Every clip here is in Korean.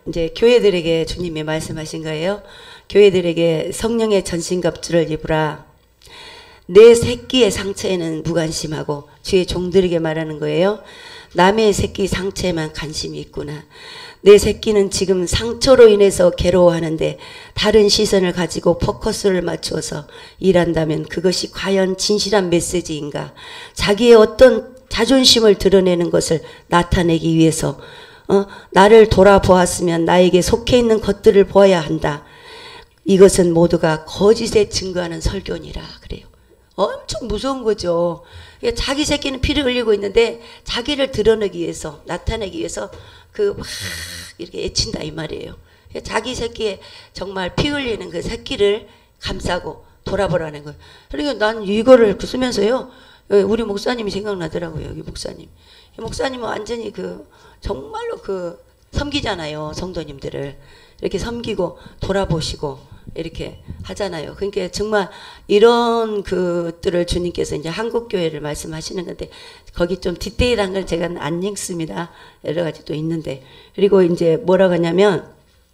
이제 교회들에게 주님이 말씀하신 거예요. 교회들에게 성령의 전신갑주를 입으라. 내 새끼의 상처에는 무관심하고, 주의 종들에게 말하는 거예요. 남의 새끼 상처에만 관심이 있구나. 내 새끼는 지금 상처로 인해서 괴로워하는데 다른 시선을 가지고 포커스를 맞추어서 일한다면 그것이 과연 진실한 메시지인가? 자기의 어떤 자존심을 드러내는 것을 나타내기 위해서 나를 돌아보았으면 나에게 속해 있는 것들을 보아야 한다. 이것은 모두가 거짓에 증거하는 설교니라 그래요. 엄청 무서운 거죠. 자기 새끼는 피를 흘리고 있는데 자기를 드러내기 위해서, 나타내기 위해서 막 이렇게 애친다 이 말이에요. 자기 새끼에 정말 피 흘리는 그 새끼를 감싸고 돌아보라는 거예요. 그러니까 난 이거를 쓰면서요, 우리 목사님이 생각나더라고요. 여기 목사님. 이 목사님은 완전히 정말로 섬기잖아요. 성도님들을 이렇게 섬기고 돌아보시고 이렇게 하잖아요. 그러니까 정말 이런 것들을 주님께서 이제 한국교회를 말씀하시는 건데, 거기 좀 디테일한 걸 제가 안 읽습니다. 여러 가지 또 있는데. 그리고 이제 뭐라고 하냐면,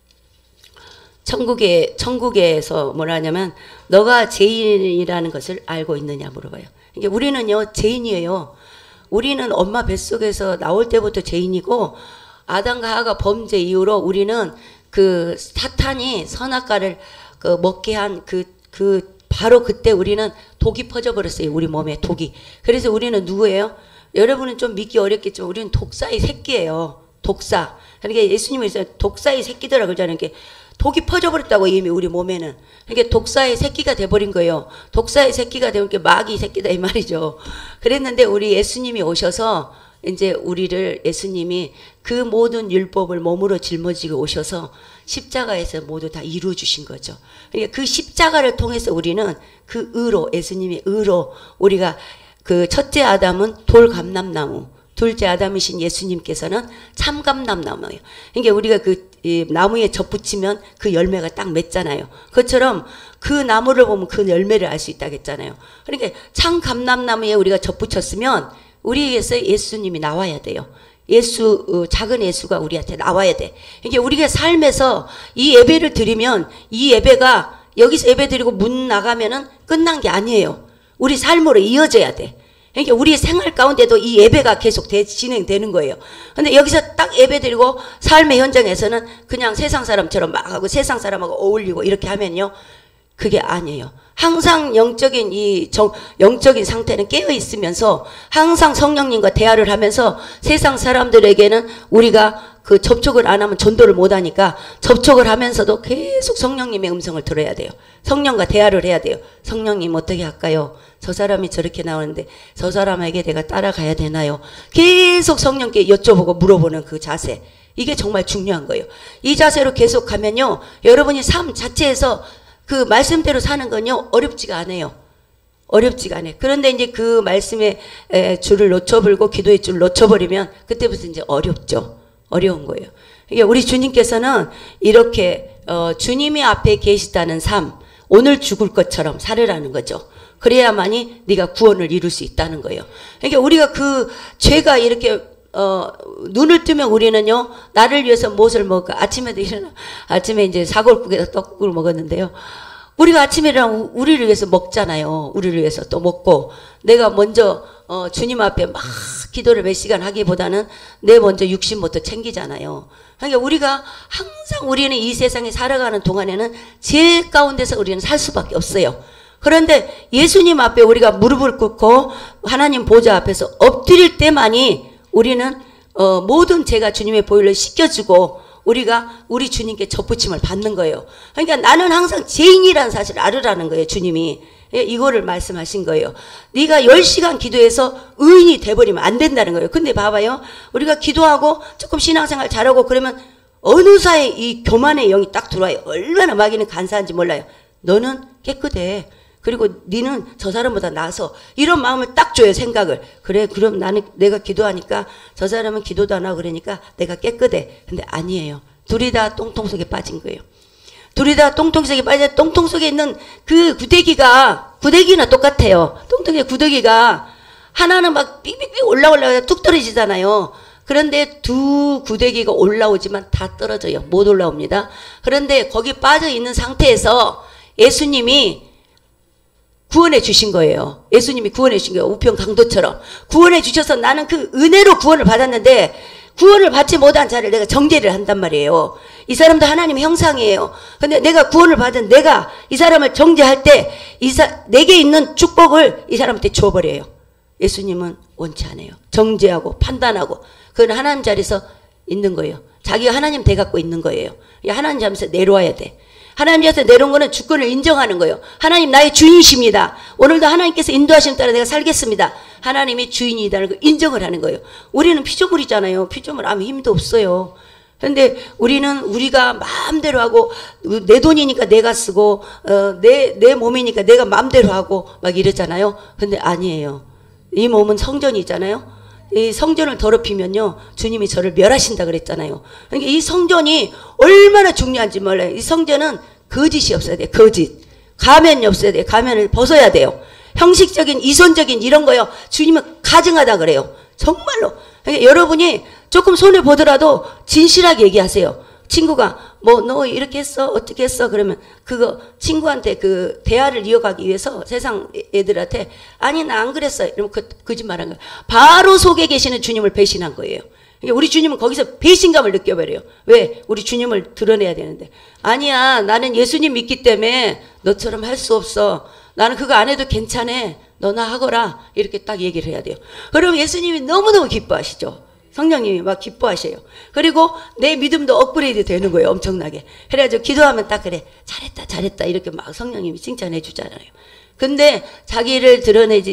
천국에서 뭐라 하냐면, 너가 죄인이라는 것을 알고 있느냐 물어봐요. 그러니까 우리는요, 죄인이에요. 우리는 엄마 뱃속에서 나올 때부터 죄인이고, 아담과 하와가 범죄 이후로 우리는 사탄이 선악과를 먹게 한 바로 그때 우리는 독이 퍼져버렸어요. 우리 몸에 독이. 그래서 우리는 누구예요? 여러분은 좀 믿기 어렵겠지만 우리는 독사의 새끼예요. 독사. 그러니까 예수님이 독사의 새끼들이라고 그러잖아요. 독이 퍼져버렸다고 이미 우리 몸에는. 그러니까 독사의 새끼가 돼버린 거예요. 독사의 새끼가 되면 마귀 새끼다 이 말이죠. 그랬는데 우리 예수님이 오셔서 이제 예수님이 그 모든 율법을 몸으로 짊어지고 오셔서 십자가에서 모두 다 이루어 주신 거죠. 그러니까 그 십자가를 통해서 우리는 예수님의 의로, 우리가 첫째 아담은 돌감람나무, 둘째 아담이신 예수님께서는 참감람나무예요. 그러니까 우리가 이 나무에 접붙이면 그 열매가 딱 맺잖아요. 그것처럼 그 나무를 보면 그 열매를 알 수 있다고 했잖아요. 그러니까 참감람나무에 우리가 접붙였으면 우리에게서 예수님이 나와야 돼요. 작은 예수가 우리한테 나와야 돼. 이게 우리가 삶에서 이 예배를 드리면 이 예배가 여기서 예배 드리고 문 나가면은 끝난 게 아니에요. 우리 삶으로 이어져야 돼. 그러니까 우리 생활 가운데도 이 예배가 계속 진행되는 거예요. 근데 여기서 딱 예배 드리고 삶의 현장에서는 그냥 세상 사람처럼 막 하고 세상 사람하고 어울리고 이렇게 하면요, 그게 아니에요. 항상 영적인 영적인 상태는 깨어 있으면서 항상 성령님과 대화를 하면서 세상 사람들에게는 우리가 접촉을 안 하면 전도를 못 하니까 접촉을 하면서도 계속 성령님의 음성을 들어야 돼요. 성령과 대화를 해야 돼요. 성령님 어떻게 할까요? 저 사람이 저렇게 나오는데 저 사람에게 내가 따라가야 되나요? 계속 성령께 여쭤보고 물어보는 그 자세. 이게 정말 중요한 거예요. 이 자세로 계속 가면요, 여러분이 삶 자체에서 그 말씀대로 사는 건요, 어렵지가 않아요. 어렵지가 않아요. 그런데 이제 그 말씀의 줄을 놓쳐버리고 기도의 줄을 놓쳐버리면 그때부터 이제 어렵죠. 어려운 거예요. 그러니까 우리 주님께서는 이렇게 주님이 앞에 계시다는 삶, 오늘 죽을 것처럼 살으라는 거죠. 그래야만이 네가 구원을 이룰 수 있다는 거예요. 그러니까 우리가 죄가 이렇게 눈을 뜨면 우리는요, 나를 위해서 무엇을 먹을까? 아침에 이제 사골국에서 떡국을 먹었는데요. 우리가 아침에 일어나면 우리를 위해서 먹잖아요. 우리를 위해서 또 먹고, 내가 먼저, 주님 앞에 막 기도를 몇 시간 하기보다는 내 먼저 육신부터 챙기잖아요. 그러니까 우리가 항상 우리는 이 세상에 살아가는 동안에는 죄 가운데서 우리는 살 수밖에 없어요. 그런데 예수님 앞에 우리가 무릎을 꿇고 하나님 보좌 앞에서 엎드릴 때만이 우리는 모든 죄가 주님의 보혈로 씻겨주고 우리가 우리 주님께 접붙임을 받는 거예요. 그러니까 나는 항상 죄인이라는 사실을 알으라는 거예요. 주님이 이거를 말씀하신 거예요. 네가 10시간 기도해서 의인이 돼버리면 안 된다는 거예요. 근데 봐봐요, 우리가 기도하고 조금 신앙생활 잘하고 그러면 어느 사이에 이 교만의 영이 딱 들어와요. 얼마나 마귀는 간사한지 몰라요. 너는 깨끗해. 그리고 니는 저 사람보다 나아서, 이런 마음을 딱 줘요. 생각을. 그래, 그럼 내가 기도하니까 저 사람은 기도도 안 하고 그러니까 내가 깨끗해. 근데 아니에요. 둘이 다 똥통 속에 빠진 거예요. 둘이 다 똥통 속에 빠져. 똥통 속에 있는 그 구데기나 똑같아요. 똥통의 구데기가 하나는 막 삑삑삑 올라가 뚝 떨어지잖아요. 그런데 두 구데기가 올라오지만 다 떨어져요. 못 올라옵니다. 그런데 거기 빠져 있는 상태에서 예수님이 구원해 주신 거예요. 예수님이 구원해 주신 거예요. 우편 강도처럼 구원해 주셔서 나는 그 은혜로 구원을 받았는데 구원을 받지 못한 자를 내가 정죄를 한단 말이에요. 이 사람도 하나님의 형상이에요. 근데 내가 구원을 받은 내가 이 사람을 정죄할 때 내게 있는 축복을 이 사람한테 줘버려요. 예수님은 원치 않아요. 정죄하고 판단하고 그건 하나님 자리에서 있는 거예요. 자기가 하나님 돼갖고 있는 거예요. 하나님 자리에서 내려와야 돼. 하나님 자리에서 내려온 거는 주권을 인정하는 거예요. 하나님 나의 주인이십니다. 오늘도 하나님께서 인도하시는 따라 내가 살겠습니다. 하나님이 주인이라는 걸 인정을 하는 거예요. 우리는 피조물이잖아요. 피조물 아무 힘도 없어요. 근데 우리는 우리가 마음대로 하고 내 돈이니까 내가 쓰고 내 몸이니까 내가 마음대로 하고 막 이러잖아요. 근데 아니에요. 이 몸은 성전이잖아요. 이 성전을 더럽히면요 주님이 저를 멸하신다 그랬잖아요. 그러니까 이 성전이 얼마나 중요한지 몰라요. 이 성전은 거짓이 없어야 돼요. 거짓. 가면이 없어야 돼요. 가면을 벗어야 돼요. 형식적인 이손적인 이런 거요 주님은 가증하다 그래요. 정말로. 그러니까 여러분이 조금 손해 보더라도 진실하게 얘기하세요. 친구가 뭐 너 이렇게 했어 어떻게 했어 그러면 그거 친구한테 그 대화를 이어가기 위해서 세상 애들한테 아니 나 안 그랬어 이러면 거짓말한 거예요. 바로 속에 계시는 주님을 배신한 거예요. 그러니까 우리 주님은 거기서 배신감을 느껴버려요. 왜? 우리 주님을 드러내야 되는데 아니야 나는 예수님 믿기 때문에 너처럼 할 수 없어. 나는 그거 안 해도 괜찮아. 너나 하거라. 이렇게 딱 얘기를 해야 돼요. 그럼 예수님이 너무너무 기뻐하시죠. 성령님이 막 기뻐하셔요. 그리고 내 믿음도 업그레이드 되는 거예요. 엄청나게. 그래가지고 기도하면 딱 그래. 잘했다 잘했다 이렇게 막 성령님이 칭찬해 주잖아요. 근데 자기를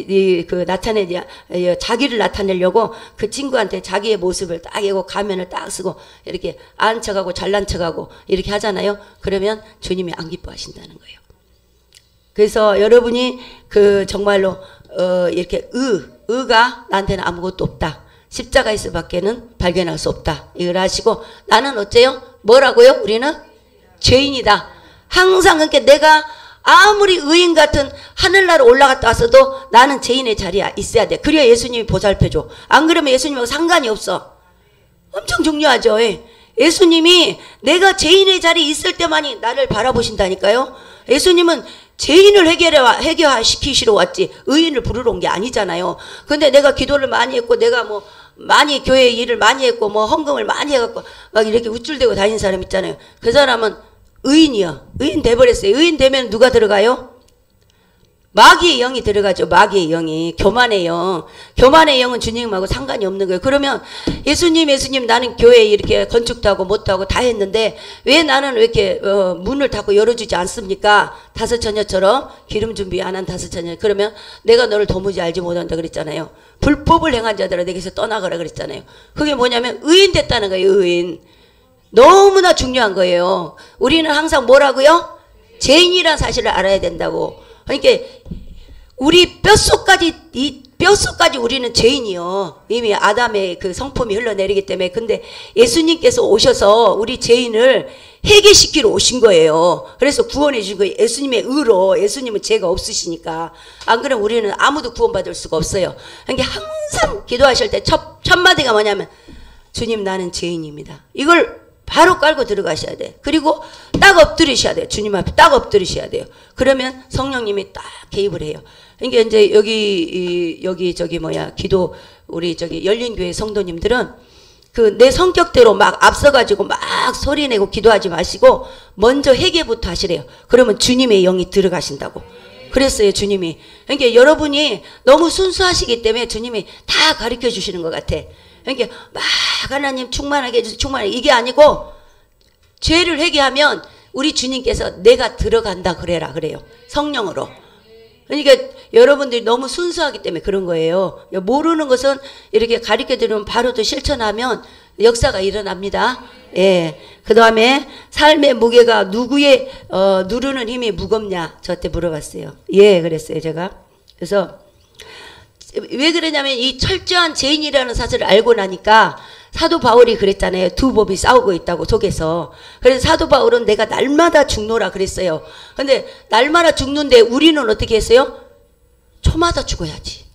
자기를 나타내려고 그 친구한테 자기의 모습을 딱 하고 가면을 딱 쓰고 이렇게 아는 척하고 잘난 척하고 이렇게 하잖아요. 그러면 주님이 안 기뻐하신다는 거예요. 그래서 여러분이 그 정말로 이렇게 의가 나한테는 아무것도 없다. 십자가에서 밖에는 발견할 수 없다. 이걸 아시고 나는 어째요? 뭐라고요? 우리는 죄인이다. 항상 그러니까 내가 아무리 의인 같은 하늘나라 올라갔다 왔어도 나는 죄인의 자리에 있어야 돼. 그래야 예수님이 보살펴줘. 안 그러면 예수님하고 상관이 없어. 엄청 중요하죠. 예수님이 내가 죄인의 자리에 있을 때만이 나를 바라보신다니까요. 예수님은 죄인을 해결시키시러 왔지 의인을 부르러 온 게 아니잖아요. 근데 내가 기도를 많이 했고 내가 뭐 많이 교회 일을 많이 했고 뭐 헌금을 많이 해갖고 막 이렇게 우쭐대고 다니는 사람 있잖아요. 그 사람은 의인이요. 의인 돼버렸어요. 의인 되면 누가 들어가요? 마귀의 영이 들어가죠. 마귀의 영이. 교만의 영. 교만의 영은 주님하고 상관이 없는 거예요. 그러면 예수님 나는 교회 이렇게 건축도 하고 못도 하고 다 했는데 왜 나는 왜 이렇게 문을 닫고 열어주지 않습니까? 다섯 처녀처럼 기름 준비 안 한 다섯 처녀. 그러면 내가 너를 도무지 알지 못한다 그랬잖아요. 불법을 행한 자들아 내게서 떠나거라 그랬잖아요. 그게 뭐냐면 의인 됐다는 거예요. 의인. 너무나 중요한 거예요. 우리는 항상 뭐라고요? 죄인이라는 사실을 알아야 된다고. 그러니까 우리 뼛속까지 우리는 죄인이요. 이미 아담의 그 성품이 흘러내리기 때문에. 근데 예수님께서 오셔서 우리 죄인을 해결시키러 오신 거예요. 그래서 구원해 주신 거예요. 예수님의 의로. 예수님은 죄가 없으시니까. 안 그러면 우리는 아무도 구원받을 수가 없어요. 그러니까 항상 기도하실 때 첫 마디가 뭐냐면 주님 나는 죄인입니다. 이걸 바로 깔고 들어가셔야 돼. 그리고 딱 엎드리셔야 돼요. 주님 앞에 딱 엎드리셔야 돼요. 그러면 성령님이 딱 개입을 해요. 그러니까 이제 기도 우리 열린교회 성도님들은 그 내 성격대로 막 앞서가지고 막 소리내고 기도하지 마시고 먼저 회개부터 하시래요. 그러면 주님의 영이 들어가신다고. 그랬어요 주님이. 그러니까 여러분이 너무 순수하시기 때문에 주님이 다 가르쳐 주시는 것 같아. 그러니까 막 하나님 충만하게 해주세요. 충만하게. 이게 아니고 죄를 회개하면 우리 주님께서 내가 들어간다 그래라 그래요. 성령으로. 그러니까 여러분들이 너무 순수하기 때문에 그런 거예요. 모르는 것은 이렇게 가르쳐드리면 바로 또 실천하면 역사가 일어납니다. 예. 그 다음에 삶의 무게가 누구의 누르는 힘이 무겁냐 저한테 물어봤어요. 예 그랬어요 제가. 그래서 왜 그러냐면 이 철저한 죄인이라는 사실을 알고 나니까 사도 바울이 그랬잖아요. 두 법이 싸우고 있다고 속에서. 그래서 사도 바울은 내가 날마다 죽노라 그랬어요. 근데 날마다 죽는데 우리는 어떻게 했어요? 초마다 죽어야지.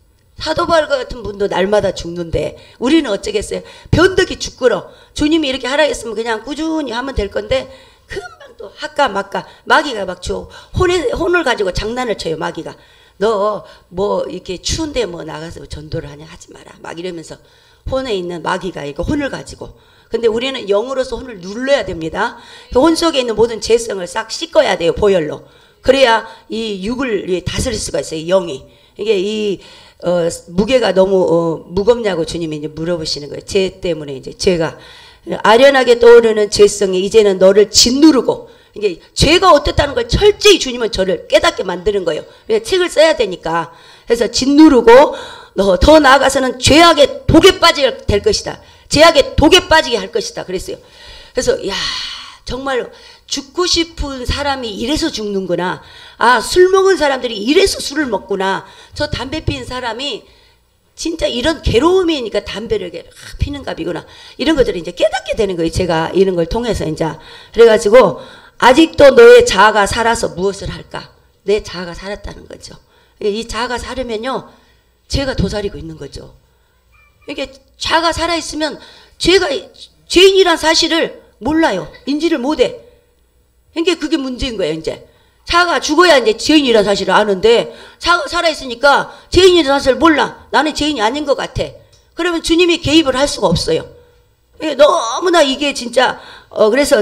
사도 바울 같은 분도 날마다 죽는데 우리는 어쩌겠어요. 변덕이 죽거러. 주님이 이렇게 하라 했으면 그냥 꾸준히 하면 될 건데 금방 또 할까 말까. 마귀가 막 혼을 가지고 장난을 쳐요. 마귀가. 너 뭐 이렇게 추운데 뭐 나가서 전도를 하냐 하지 마라. 막 이러면서 혼에 있는 마귀가 이거 혼을 가지고. 근데 우리는 영으로서 혼을 눌러야 됩니다. 혼 속에 있는 모든 죄성을 싹 씻어야 돼요. 보혈로. 그래야 이 육을 다스릴 수가 있어요. 영이. 이게 이 무게가 너무 무겁냐고 주님이 이제 물어보시는 거예요. 죄 때문에 이제 죄가 아련하게 떠오르는 죄성이 이제는 너를 짓누르고, 이게 죄가 어떻다는 걸 철저히 주님은 저를 깨닫게 만드는 거예요. 책을 써야 되니까. 그래서 짓누르고 너 더 나아가서는 죄악의 독에 빠지게 될 것이다. 죄악의 독에 빠지게 할 것이다. 그랬어요. 그래서 야 정말로 죽고 싶은 사람이 이래서 죽는구나. 아, 술 먹은 사람들이 이래서 술을 먹구나. 저 담배 피는 사람이 진짜 이런 괴로움이니까 담배를 피는 값이구나. 이런 것들을 이제 깨닫게 되는 거예요. 제가 이런 걸 통해서 이제. 그래가지고 아직도 너의 자아가 살아서 무엇을 할까? 내 자아가 살았다는 거죠. 이 자아가 살으면요, 죄가 도사리고 있는 거죠. 이게 자아가 살아있으면 죄가 죄인이란 사실을 몰라요. 인지를 못해. 그러니까 그게 문제인 거예요. 이제 자아가 죽어야 이제 죄인이라는 사실을 아는데 자아가 살아있으니까 죄인이라는 사실을 몰라. 나는 죄인이 아닌 것 같아. 그러면 주님이 개입을 할 수가 없어요. 너무나 이게 진짜 그래서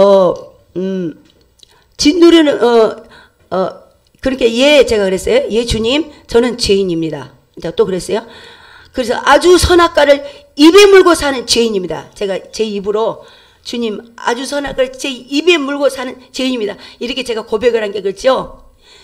짓누르는 그렇게 제가 그랬어요. 예 주님 저는 죄인입니다. 또 그랬어요. 그래서 아주 선악과를 입에 물고 사는 죄인입니다. 제가 제 입으로 주님 아주 선악과를 제 입에 물고 사는 죄인입니다. 이렇게 제가 고백을 한 게 그렇죠.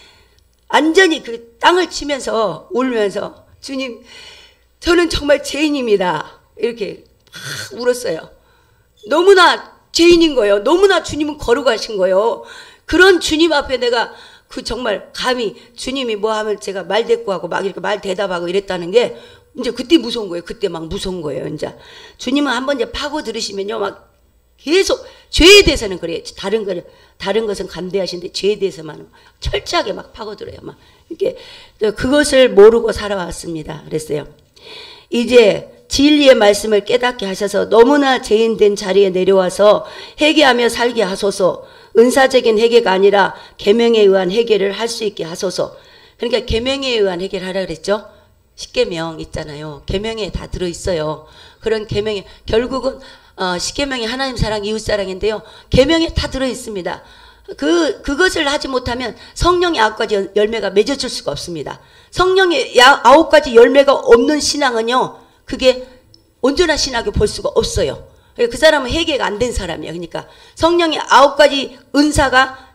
완전히 그 땅을 치면서 울면서 주님 저는 정말 죄인입니다. 이렇게 막 울었어요. 너무나 죄인인 거예요. 너무나 주님은 거룩하신 거예요. 그런 주님 앞에 내가 그 정말 감히 주님이 뭐 하면 제가 말 대꾸하고 막 이렇게 말 대답하고 이랬다는 게 이제 그때 무서운 거예요. 그때 막 무서운 거예요. 이제 주님은 한번 이제 파고 들으시면요, 막 계속 죄에 대해서는 그래요. 다른 것은 감대하시는데 죄에 대해서만 철저하게 막 파고 들어요. 막 이렇게 그것을 모르고 살아왔습니다. 그랬어요. 이제 진리의 말씀을 깨닫게 하셔서 너무나 죄인된 자리에 내려와서 회개하며 살게 하소서. 은사적인 회개가 아니라 계명에 의한 회개를 할 수 있게 하소서. 그러니까 계명에 의한 회개를 하라 그랬죠. 십계명 있잖아요. 계명에 다 들어있어요. 그런 계명에 결국은 십계명이 하나님 사랑, 이웃 사랑인데요. 계명에 다 들어있습니다. 그것을 하지 못하면 성령의 9가지 열매가 맺어질 수가 없습니다. 성령의 9가지 열매가 없는 신앙은요, 그게 온전한 신학을 볼 수가 없어요. 그 사람은 회개가 안 된 사람이에요. 그러니까 성령의 9가지 은사가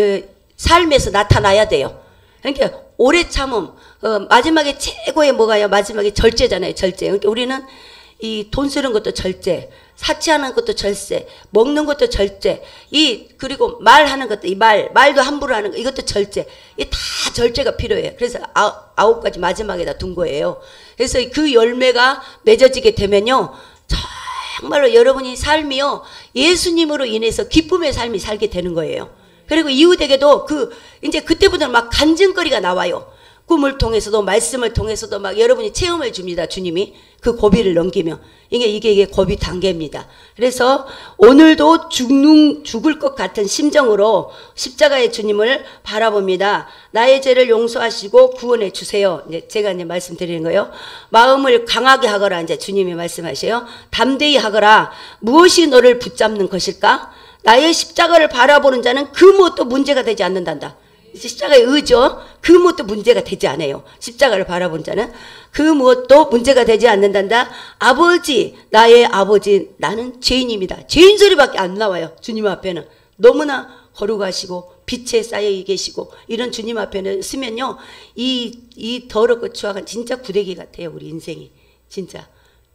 삶에서 나타나야 돼요. 그러니까 오래 참음, 마지막에 최고의 뭐가요? 마지막에 절제잖아요. 절제. 그러니까 우리는 이 돈 쓰는 것도 절제, 사치하는 것도 절제, 먹는 것도 절제, 그리고 말하는 것도 말도 함부로 하는 거 이것도 절제. 이 다 절제가 필요해요. 그래서 9가지 마지막에다 둔 거예요. 그래서 그 열매가 맺어지게 되면요, 정말로 여러분이 삶이요, 예수님으로 인해서 기쁨의 삶이 살게 되는 거예요. 그리고 이웃에게도 이제 그때부터는 막 간증거리가 나와요. 꿈을 통해서도 말씀을 통해서도 막 여러분이 체험을 줍니다. 주님이 그 고비를 넘기며 이게 고비 단계입니다. 그래서 오늘도 죽을 것 같은 심정으로 십자가의 주님을 바라봅니다. 나의 죄를 용서하시고 구원해 주세요. 이제 제가 이제 말씀드리는 거예요. 마음을 강하게 하거라. 이제 주님이 말씀하세요. 담대히 하거라. 무엇이 너를 붙잡는 것일까? 나의 십자가를 바라보는 자는 그 무엇도 문제가 되지 않는단다. 십자가의 의죠. 그 무엇도 문제가 되지 않아요. 십자가를 바라본 자는 그 무엇도 문제가 되지 않는단다. 아버지, 나의 아버지, 나는 죄인입니다. 죄인 소리밖에 안 나와요. 주님 앞에는. 너무나 거룩하시고 빛에 쌓여 계시고 이런 주님 앞에는 쓰면요, 이 더럽고 추악한 진짜 구데기 같아요. 우리 인생이 진짜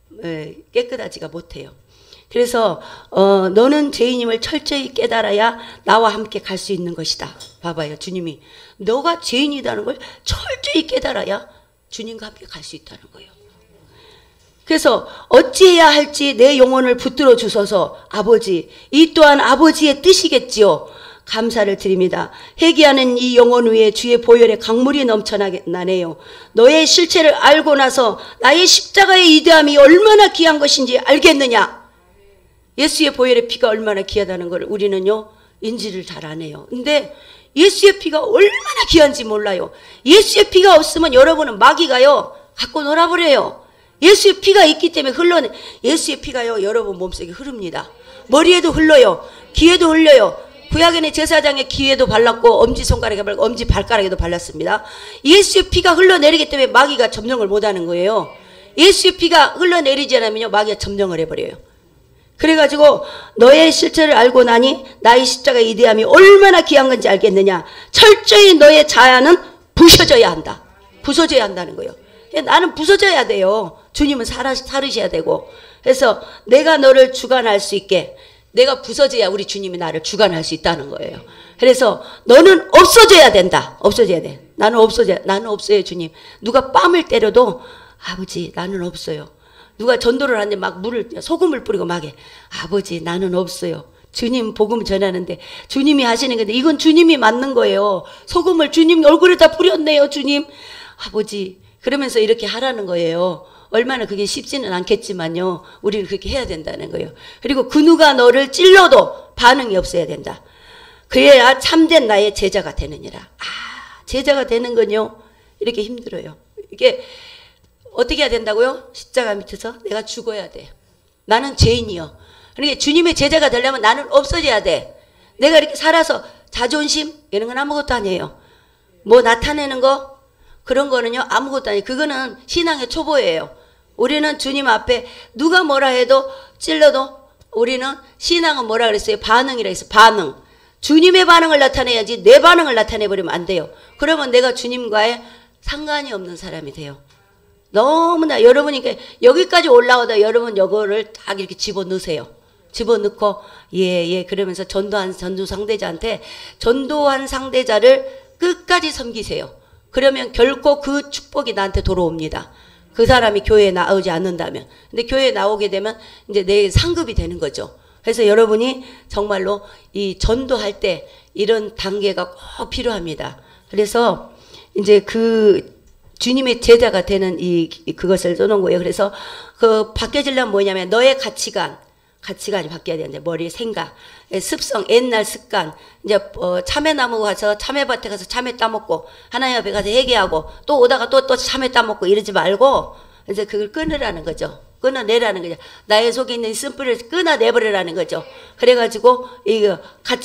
깨끗하지가 못해요. 그래서 너는 죄인임을 철저히 깨달아야 나와 함께 갈 수 있는 것이다. 봐봐요. 주님이 너가 죄인이라는 걸 철저히 깨달아야 주님과 함께 갈 수 있다는 거예요. 그래서 어찌해야 할지 내 영혼을 붙들어 주소서. 아버지, 이 또한 아버지의 뜻이겠지요. 감사를 드립니다. 회개하는 이 영혼 위에 주의 보혈의 강물이 넘쳐나네요. 너의 실체를 알고 나서 나의 십자가의 위대함이 얼마나 귀한 것인지 알겠느냐. 예수의 보혈의 피가 얼마나 귀하다는 걸 우리는요 인지를 잘 안 해요. 근데 예수의 피가 얼마나 귀한지 몰라요. 예수의 피가 없으면 여러분은 마귀가요 갖고 놀아버려요. 예수의 피가 있기 때문에 흘러내. 예수의 피가요 여러분 몸속에 흐릅니다. 머리에도 흘러요. 귀에도 흘려요. 구약에는 제사장의 귀에도 발랐고 엄지손가락에 발랐고 엄지발가락에도 발랐습니다. 예수의 피가 흘러내리기 때문에 마귀가 점령을 못하는 거예요. 예수의 피가 흘러내리지 않으면요 마귀가 점령을 해버려요. 그래가지고 너의 실체를 알고 나니 나의 십자가의 위대함이 얼마나 귀한 건지 알겠느냐. 철저히 너의 자아는 부서져야 한다. 부서져야 한다는 거예요. 나는 부서져야 돼요. 주님은 살으셔야 되고. 그래서 내가 너를 주관할 수 있게 내가 부서져야 우리 주님이 나를 주관할 수 있다는 거예요. 그래서 너는 없어져야 된다. 없어져야 돼. 나는 없어요 주님. 누가 뺨을 때려도 아버지 나는 없어요. 누가 전도를 하는데 막 소금을 뿌리고 막 해. 아버지 나는 없어요. 주님 복음 전하는데 주님이 하시는 건데 이건 주님이 맞는 거예요. 소금을 주님 얼굴에다 뿌렸네요 주님. 아버지 그러면서 이렇게 하라는 거예요. 얼마나 그게 쉽지는 않겠지만요. 우리는 그렇게 해야 된다는 거예요. 그리고 그 누가 너를 찔러도 반응이 없어야 된다. 그래야 참된 나의 제자가 되느니라. 제자가 되는 건요. 이렇게 힘들어요. 이게 어떻게 해야 된다고요? 십자가 밑에서 내가 죽어야 돼. 나는 죄인이요. 그러니까 주님의 제자가 되려면 나는 없어져야 돼. 내가 이렇게 살아서 자존심 이런 건 아무것도 아니에요. 뭐 나타내는 거 그런 거는요 아무것도 아니에요. 그거는 신앙의 초보예요. 우리는 주님 앞에 누가 뭐라 해도 찔러도 우리는 신앙은 뭐라 그랬어요? 반응이라 했어요. 반응. 주님의 반응을 나타내야지 내 반응을 나타내버리면 안 돼요. 그러면 내가 주님과의 상관이 없는 사람이 돼요. 너무나 여러분이 여기까지 올라오다 여러분 요거를 딱 이렇게 집어넣으세요. 집어넣고 예 그러면서 전도한 상대자한테 전도한 상대자를 끝까지 섬기세요. 그러면 결코 그 축복이 나한테 돌아옵니다. 그 사람이 교회에 나오지 않는다면. 근데 교회에 나오게 되면 이제 내 상급이 되는 거죠. 그래서 여러분이 정말로 이 전도할 때 이런 단계가 꼭 필요합니다. 그래서 이제 그 주님의 제자가 되는 그것을 써놓은 거예요. 그래서 그 바뀌어지려면 뭐냐면 너의 가치관이 바뀌어야 되는데 머리 생각, 습성, 옛날 습관. 이제 참외나무 가서 참외밭에 가서 참외 따먹고 하나님 앞에 가서 회개하고 또 오다가 또 참외 따먹고 이러지 말고 이제 그걸 끊으라는 거죠. 끊어내라는 거죠. 나의 속에 있는 쓴뿌리를 끊어내버리라는 거죠. 그래가지고 이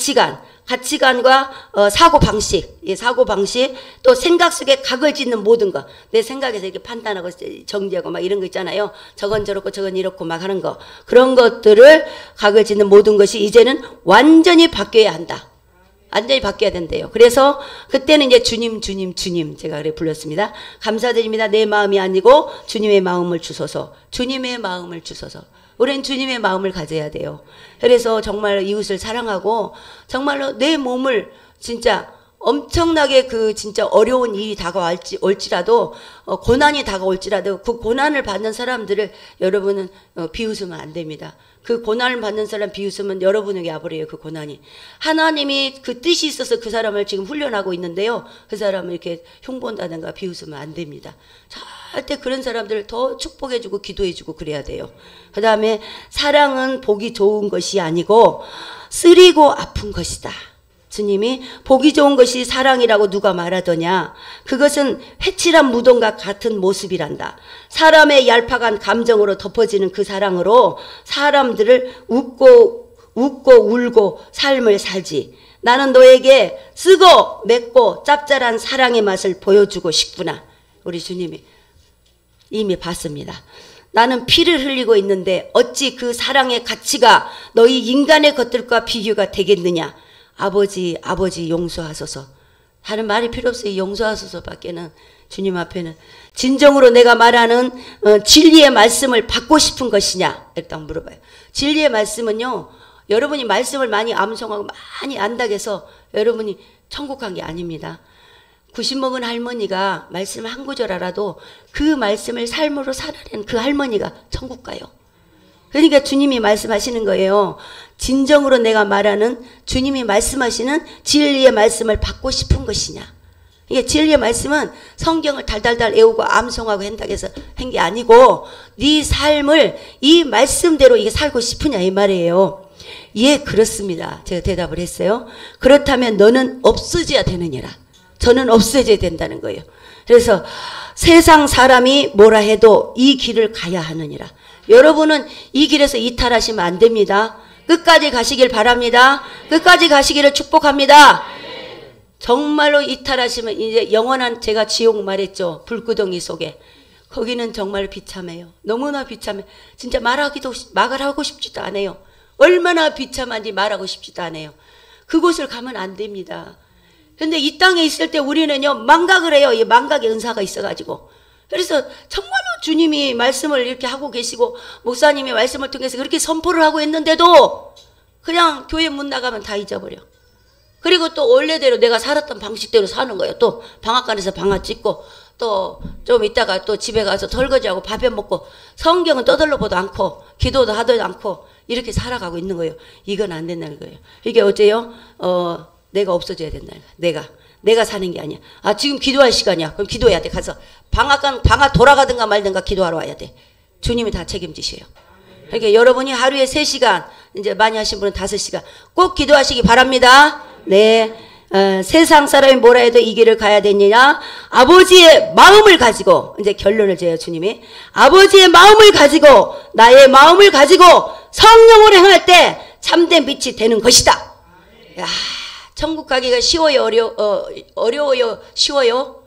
가치관과 사고방식, 또 생각 속에 각을 짓는 모든 거. 내 생각에서 이렇게 판단하고 정지하고 막 이런 거 있잖아요. 저건 저렇고 저건 이렇고 막 하는 거. 그런 것들을 각을 짓는 모든 것이 이제는 완전히 바뀌어야 한다. 완전히 바뀌어야 된대요. 그래서 그때는 이제 주님 제가 그래 불렀습니다. 감사드립니다. 내 마음이 아니고 주님의 마음을 주소서. 주님의 마음을 주소서. 우리는 주님의 마음을 가져야 돼요. 그래서 정말 이웃을 사랑하고 정말로 내 몸을 진짜 엄청나게 그 진짜 어려운 일이 다가올지라도 고난이 다가올지라도 그 고난을 받는 사람들을 여러분은 비웃으면 안 됩니다. 그 고난을 받는 사람 비웃으면 여러분에게 와버려요. 그 고난이. 하나님이 그 뜻이 있어서 그 사람을 지금 훈련하고 있는데요. 그 사람을 이렇게 흉본다든가 비웃으면 안 됩니다. 절대 그런 사람들을 더 축복해주고 기도해주고 그래야 돼요. 그 다음에 사랑은 보기 좋은 것이 아니고 쓰리고 아픈 것이다. 주님이 보기 좋은 것이 사랑이라고 누가 말하더냐. 그것은 회칠한 무덤과 같은 모습이란다. 사람의 얄팍한 감정으로 덮어지는 그 사랑으로 사람들을 웃고 울고 삶을 살지. 나는 너에게 쓰고 맵고 짭짤한 사랑의 맛을 보여주고 싶구나. 우리 주님이 이미 봤습니다. 나는 피를 흘리고 있는데 어찌 그 사랑의 가치가 너희 인간의 것들과 비교가 되겠느냐. 아버지 용서하소서. 다른 말이 필요 없어요. 용서하소서 밖에는 주님 앞에는 진정으로 내가 말하는 진리의 말씀을 받고 싶은 것이냐 이렇게 딱 물어봐요. 진리의 말씀은요, 여러분이 말씀을 많이 암송하고 많이 안다고 해서 여러분이 천국 간 게 아닙니다. 90 먹은 할머니가 말씀 한 구절 알아도 그 말씀을 삶으로 살아낸 그 할머니가 천국 가요. 그러니까 주님이 말씀하시는 거예요. 진정으로 내가 말하는 주님이 말씀하시는 진리의 말씀을 받고 싶은 것이냐. 이게 진리의 말씀은 성경을 달달달 외우고 암송하고 한다고 해서 한 게 아니고 네 삶을 이 말씀대로 이게 살고 싶으냐 이 말이에요. 예, 그렇습니다. 제가 대답을 했어요. 그렇다면 너는 없어져야 되느니라. 저는 없어져야 된다는 거예요. 그래서 세상 사람이 뭐라 해도 이 길을 가야 하느니라. 여러분은 이 길에서 이탈하시면 안 됩니다. 끝까지 가시길 바랍니다. 끝까지 가시기를 축복합니다. 정말로 이탈하시면 이제 영원한, 제가 지옥 말했죠. 불구덩이 속에. 거기는 정말 비참해요. 너무나 비참해. 진짜 말을 하고 싶지도 않아요. 얼마나 비참한지 말하고 싶지도 않아요. 그곳을 가면 안 됩니다. 근데 이 땅에 있을 때 우리는요, 망각을 해요. 이 망각의 은사가 있어가지고. 그래서 정말로 주님이 말씀을 이렇게 하고 계시고, 목사님이 말씀을 통해서 그렇게 선포를 하고 있는데도 그냥 교회 문 나가면 다 잊어버려. 그리고 또 원래대로 내가 살았던 방식대로 사는 거예요. 또 방앗간에서 방앗 찍고, 또 좀 있다가 또 집에 가서 설거지하고 밥해 먹고, 성경은 떠들러보도 않고 기도도 하도 않고 이렇게 살아가고 있는 거예요. 이건 안 된다는 거예요. 이게 어째요? 내가 없어져야 된다는 거예요. 내가 사는 게 아니야. 아, 지금 기도할 시간이야. 그럼 기도해야 돼. 가서 방앗 돌아가든가 말든가 기도하러 와야 돼. 주님이 다 책임지셔요. 그러니까 여러분이 하루에 3시간, 이제 많이 하신 분은 5시간 꼭 기도하시기 바랍니다. 네. 세상 사람이 뭐라 해도 이 길을 가야 되느냐? 아버지의 마음을 가지고, 이제 결론을 줘요, 주님이. 아버지의 마음을 가지고, 나의 마음을 가지고 성령으로 행할 때 참된 빛이 되는 것이다. 야, 천국 가기가 쉬워요, 어려워요, 쉬워요?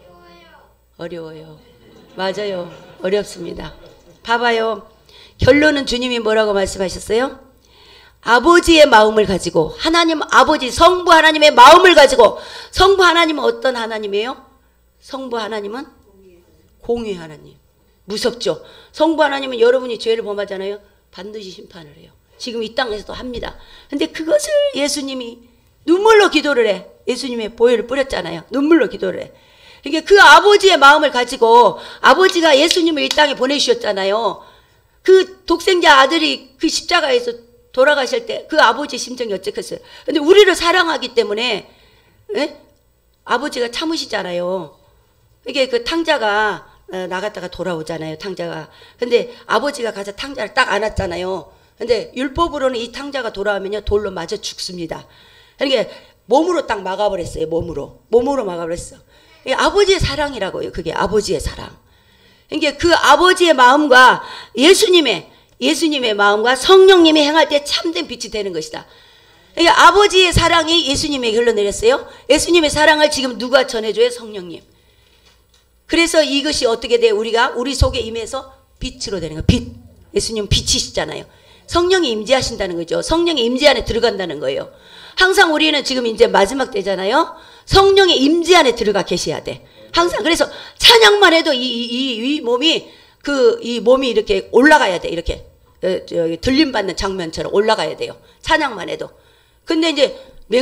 어려워요. 맞아요. 어렵습니다. 봐봐요. 결론은 주님이 뭐라고 말씀하셨어요? 아버지의 마음을 가지고, 하나님 아버지 성부 하나님의 마음을 가지고. 성부 하나님은 어떤 하나님이에요? 성부 하나님은 공의 하나님. 무섭죠. 성부 하나님은 여러분이 죄를 범하잖아요. 반드시 심판을 해요. 지금 이 땅에서도 합니다. 근데 그것을 예수님이 눈물로 기도를 해. 예수님의 보혈을 뿌렸잖아요. 눈물로 기도를 해. 그러니까 그 아버지의 마음을 가지고, 아버지가 예수님을 이 땅에 보내주셨잖아요. 그 독생자 아들이 그 십자가에서 돌아가실 때 그 아버지 심정이 어떻겠어요? 근데 우리를 사랑하기 때문에, 아버지가 참으시잖아요. 이게 그 탕자가 나갔다가 돌아오잖아요, 탕자가. 근데 아버지가 가서 탕자를 딱 안았잖아요. 근데 율법으로는 이 탕자가 돌아오면요, 돌로 맞아 죽습니다. 그러니까 몸으로 딱 막아버렸어요, 몸으로 막아버렸어. 이게 아버지의 사랑이라고요, 그게 아버지의 사랑. 그러니까 그 아버지의 마음과 예수님의 마음과 성령님이 행할 때 참된 빛이 되는 것이다. 그러니까 아버지의 사랑이 예수님에게 흘러내렸어요. 예수님의 사랑을 지금 누가 전해줘요? 성령님. 그래서 이것이 어떻게 돼요? 우리 속에 임해서 빛으로 되는 거예요. 빛. 예수님 빛이시잖아요. 성령이 임재하신다는 거죠. 성령의 임재 안에 들어간다는 거예요. 항상 우리는 지금 이제 마지막 때잖아요. 성령의 임재 안에 들어가 계셔야 돼. 항상. 그래서 찬양만 해도 이 몸이 이렇게 올라가야 돼. 이렇게 들림 받는 장면처럼 올라가야 돼요. 찬양만 해도. 근데 이제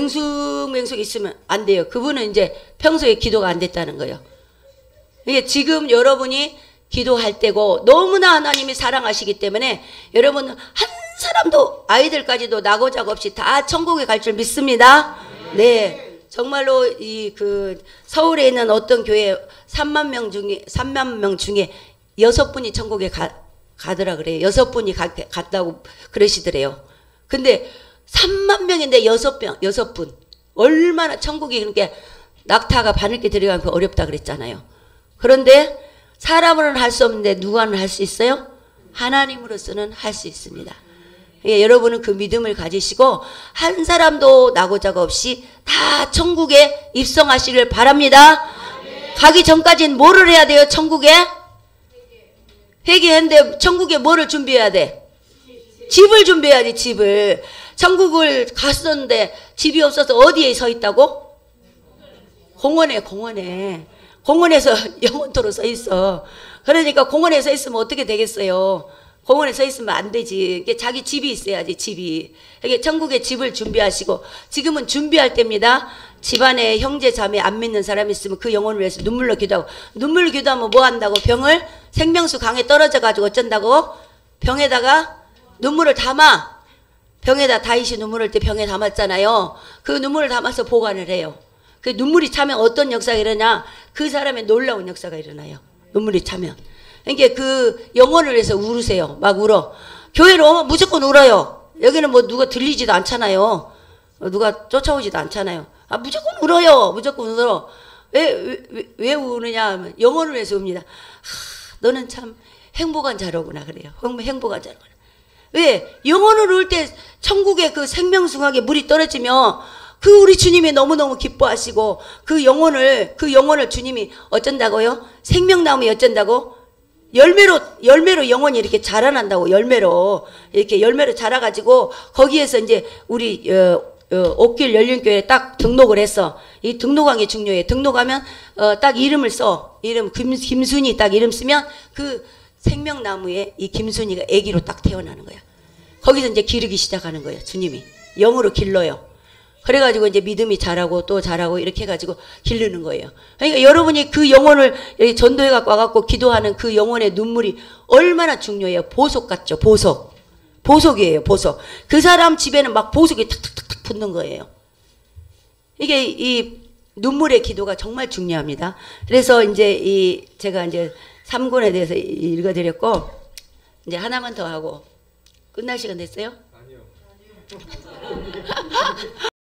맹숙 있으면 안 돼요. 그분은 이제 평소에 기도가 안 됐다는 거예요. 이게 지금 여러분이 기도할 때고, 너무나 하나님이 사랑하시기 때문에 여러분 한 사람도, 아이들까지도 나고자고 없이 다 천국에 갈 줄 믿습니다. 네. 정말로 서울에 있는 어떤 교회 3만 명 중에 6분이 천국에 가더라 그래요. 6분이 갔다고 그러시더래요. 근데 3만 명인데 6분. 얼마나 천국이 그렇게 낙타가 바늘게 들어가면 어렵다 그랬잖아요. 그런데 사람으로는 할 수 없는데 누가는 할 수 있어요? 하나님으로서는 할 수 있습니다. 예, 여러분은 그 믿음을 가지시고 한 사람도 나고자가 없이 다 천국에 입성하시길 바랍니다. 가기 전까지는 뭐를 해야 돼요? 천국에? 회개했는데 천국에 뭐를 준비해야 돼? 집을 준비해야지, 집을. 천국을 갔었는데 집이 없어서 어디에 서 있다고? 공원에서 영원토록 서 있어. 그러니까 공원에 서 있으면 어떻게 되겠어요? 공원에 서 있으면 안 되지. 자기 집이 있어야지, 집이. 이게 천국에 집을 준비하시고, 지금은 준비할 때입니다. 집안에 형제 자매 안 믿는 사람이 있으면 그 영혼을 위해서 눈물로 기도하고, 눈물로 기도하면 뭐 한다고? 병을 생명수 강에 떨어져 가지고 어쩐다고? 병에다가 눈물을 담아. 병에다 다윗이 눈물을 흘 때 병에 담았잖아요. 그 눈물을 담아서 보관을 해요. 그 눈물이 차면 어떤 역사가 일어나냐? 그 사람의 놀라운 역사가 일어나요. 눈물이 차면. 그러니까 그 영혼을 위해서 울으세요. 막 울어. 교회로 오면 무조건 울어요. 여기는 뭐 누가 들리지도 않잖아요. 누가 쫓아오지도 않잖아요. 아, 무조건 울어요. 무조건 울어. 왜 우느냐 하면 영혼을 위해서 웁니다. 너는 참 행복한 자로구나 그래요. 행복한 자로구나. 왜? 영혼을 울 때 천국의 그 생명숭하게 물이 떨어지면 그 우리 주님이 너무너무 기뻐하시고 그 영혼을 주님이 어쩐다고요? 생명나무에 어쩐다고? 열매로 영혼이 이렇게 자라난다고. 열매로 자라가지고 거기에서 이제 우리 옥길 열린교회에 딱 등록을 했어. 이 등록한 게 중요해. 등록하면 딱 이름을 써. 이름 김순이 딱 이름 쓰면 그 생명나무에 이 김순이가 아기로 딱 태어나는 거야. 거기서 이제 기르기 시작하는 거예요. 주님이 영으로 길러요. 그래가지고 이제 믿음이 자라고 또 자라고 이렇게 해가지고 기르는 거예요. 그러니까 여러분이 그 영혼을 여기 전도해 갖고 와갖고 기도하는 그 영혼의 눈물이 얼마나 중요해요. 보석 같죠. 보석이에요. 보석. 그 사람 집에는 막 보석이 탁탁탁탁 붙는 거예요. 이게 이 눈물의 기도가 정말 중요합니다. 그래서 이제 제가 이제 3권에 대해서 읽어드렸고 이제 하나만 더 하고 끝날 시간 됐어요? 아니요.